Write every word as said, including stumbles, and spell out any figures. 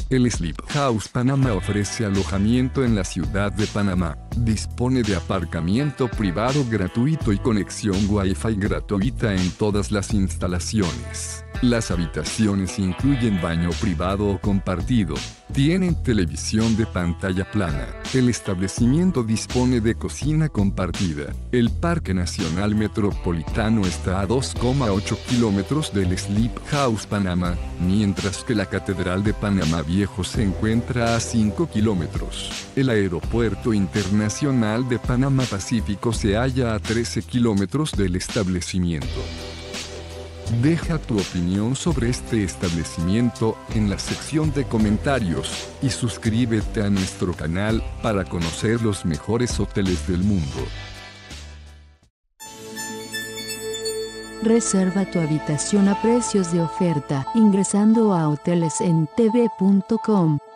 El Sleep House Panamá ofrece alojamiento en la ciudad de Panamá. Dispone de aparcamiento privado gratuito y conexión Wi-Fi gratuita en todas las instalaciones. Las habitaciones incluyen baño privado o compartido. Tienen televisión de pantalla plana. El establecimiento dispone de cocina compartida. El Parque Nacional Metropolitano está a dos coma ocho kilómetros del Sleep House Panamá, mientras que la Catedral de Panamá Viejo se encuentra a cinco kilómetros. El Aeropuerto Internacional de Panamá Pacífico se halla a trece kilómetros del establecimiento. Deja tu opinión sobre este establecimiento en la sección de comentarios y suscríbete a nuestro canal para conocer los mejores hoteles del mundo. Reserva tu habitación a precios de oferta ingresando a hoteles en t v punto com.